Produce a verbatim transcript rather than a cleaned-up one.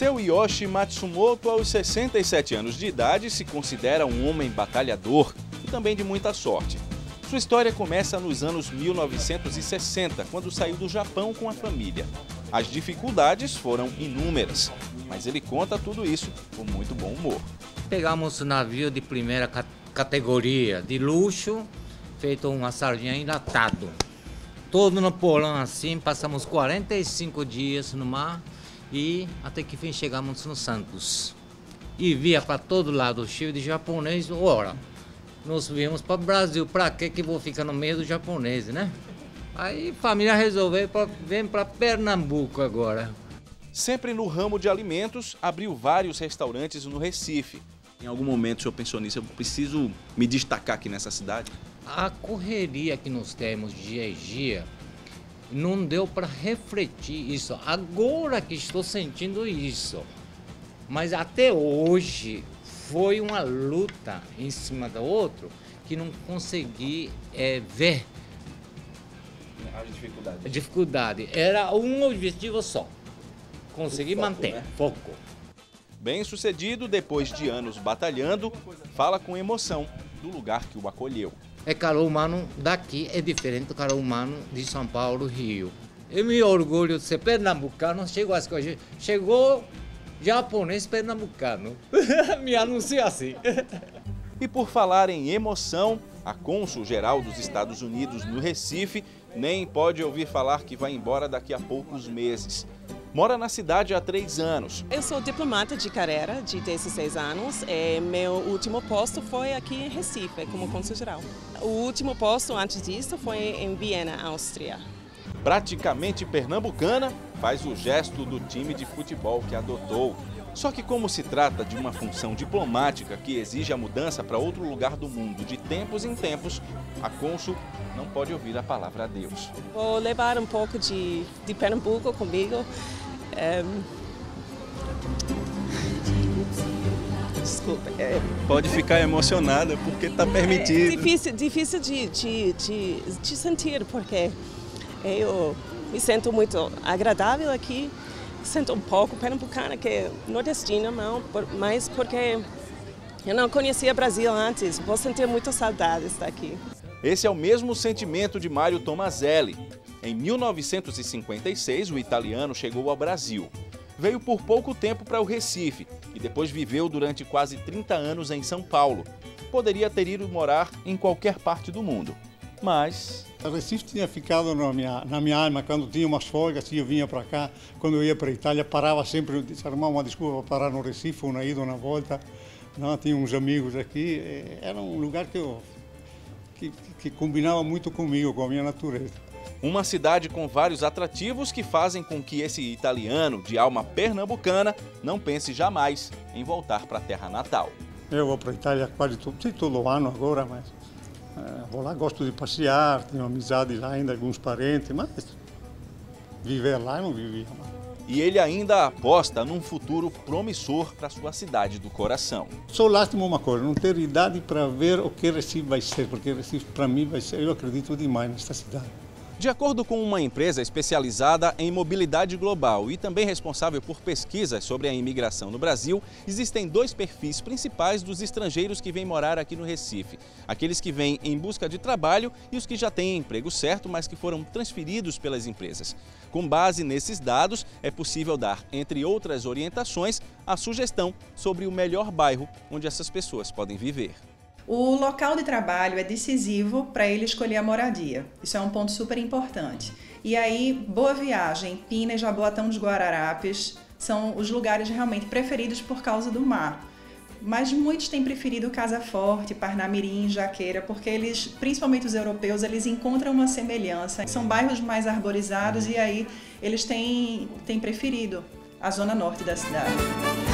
Seu Yoshi Matsumoto, aos sessenta e sete anos de idade, se considera um homem batalhador e também de muita sorte. Sua história começa nos anos mil novecentos e sessenta, quando saiu do Japão com a família. As dificuldades foram inúmeras, mas ele conta tudo isso com muito bom humor. Pegamos um navio de primeira categoria, de luxo, feito uma sardinha enlatado. Todo no porão assim, passamos quarenta e cinco dias no mar e até que fim chegamos no Santos. E via para todo lado cheio de japonês, ora, nós viemos para o Brasil, para que que vou ficar no meio do japonês, né? Aí a família resolveu pra, vir para Pernambuco agora. Sempre no ramo de alimentos, abriu vários restaurantes no Recife. Em algum momento o senhor pensou nisso, eu preciso me destacar aqui nessa cidade? A correria que nós temos dia a dia não deu para refletir isso. Agora que estou sentindo isso. Mas até hoje foi uma luta em cima do outro que não consegui é, ver a dificuldade. a dificuldade. Era um objetivo só. Conseguir foco, manter. Né? Foco. Bem sucedido, depois de anos batalhando, fala com emoção do lugar que o acolheu. É calor humano daqui é diferente do calor humano de São Paulo, Rio. Eu me orgulho de ser pernambucano, chegou as coisas, chegou japonês pernambucano, me anuncia assim. E por falar em emoção, a cônsul-geral dos Estados Unidos no Recife nem pode ouvir falar que vai embora daqui a poucos meses. Mora na cidade há três anos. Eu sou diplomata de carreira de dezesseis anos e meu último posto foi aqui em Recife, como cônsul-geral. O último posto antes disso foi em Viena, Áustria. Praticamente pernambucana, faz o gesto do time de futebol que adotou. Só que como se trata de uma função diplomática que exige a mudança para outro lugar do mundo de tempos em tempos, a cônsul não pode ouvir a palavra adeus. Vou levar um pouco de, de Pernambuco comigo. Um... Desculpa. É... Pode ficar emocionada porque está permitido. É difícil, difícil de, de, de, de sentir, porque eu me sinto muito agradável aqui. Sinto um pouco pernambucana, que é nordestina, não, mas porque eu não conhecia o Brasil antes. Vou sentir muitas saudades daqui. Esse é o mesmo sentimento de Mário Tomazelli. Em mil novecentos e cinquenta e seis, o italiano chegou ao Brasil. Veio por pouco tempo para o Recife e depois viveu durante quase trinta anos em São Paulo. Poderia ter ido morar em qualquer parte do mundo, mas... O Recife tinha ficado na minha, na minha alma. Quando tinha umas folgas, eu vinha para cá. Quando eu ia para a Itália, parava sempre, arrumava uma desculpa para parar no Recife, ou na ida ou na volta. Não, tinha uns amigos aqui. Era um lugar que, eu, que, que combinava muito comigo, com a minha natureza. Uma cidade com vários atrativos que fazem com que esse italiano de alma pernambucana não pense jamais em voltar para a terra natal. Eu vou para a Itália quase todo, todo ano agora, mas... É, vou lá, gosto de passear, tenho amizade lá ainda, alguns parentes, mas viver lá eu não vivia. E ele ainda aposta num futuro promissor para sua cidade do coração. Só lástima uma coisa, não ter idade para ver o que Recife vai ser, porque Recife para mim vai ser, eu acredito demais nesta cidade. De acordo com uma empresa especializada em mobilidade global e também responsável por pesquisas sobre a imigração no Brasil, existem dois perfis principais dos estrangeiros que vêm morar aqui no Recife. Aqueles que vêm em busca de trabalho e os que já têm emprego certo, mas que foram transferidos pelas empresas. Com base nesses dados, é possível dar, entre outras orientações, a sugestão sobre o melhor bairro onde essas pessoas podem viver. O local de trabalho é decisivo para ele escolher a moradia. Isso é um ponto super importante. E aí, Boa Viagem, Pinas, Jaboatão dos Guararapes são os lugares realmente preferidos por causa do mar. Mas muitos têm preferido Casa Forte, Parnamirim, Jaqueira, porque eles, principalmente os europeus, eles encontram uma semelhança. São bairros mais arborizados e aí eles têm, têm preferido a zona norte da cidade.